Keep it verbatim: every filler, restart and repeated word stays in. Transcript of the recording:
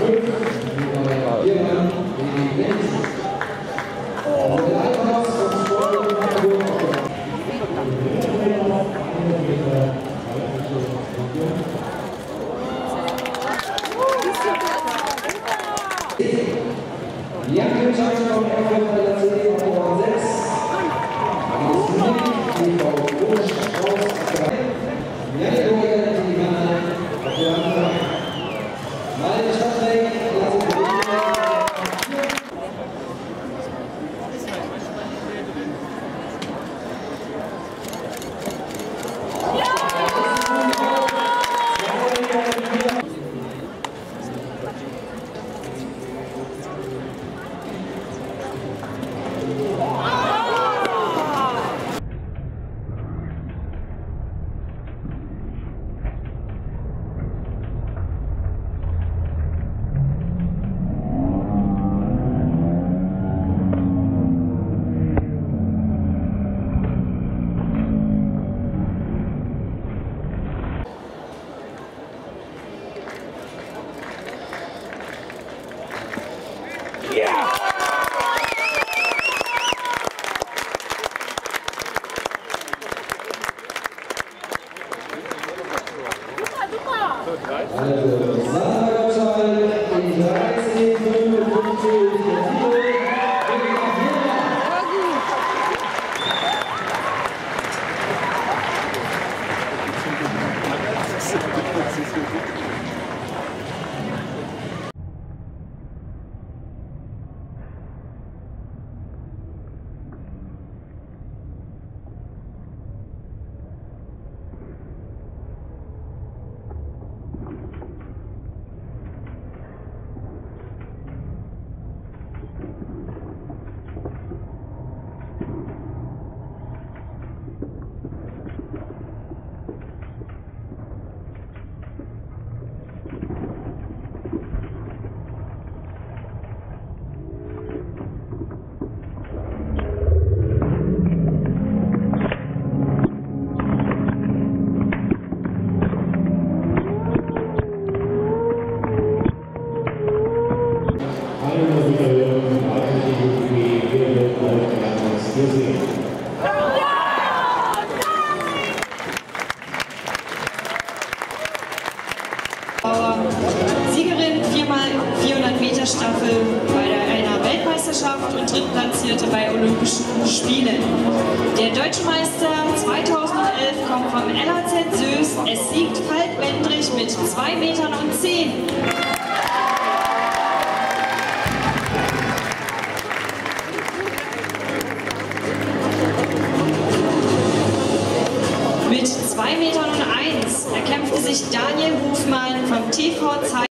Also, Sandra Gottschalk, die dreizehn fünfundfünfzig, Siegerin viermal vierhundert Meter Staffel bei der einer Weltmeisterschaft und Drittplatzierte bei Olympischen Spielen. Der Deutsche Meister zweitausendelf kommt vom L A Z Sös. Es siegt Falk Bendrich mit zwei Metern und zehn. Mit zwei Metern und eins erkämpfte sich Daniel Hofmann vom T V Zeit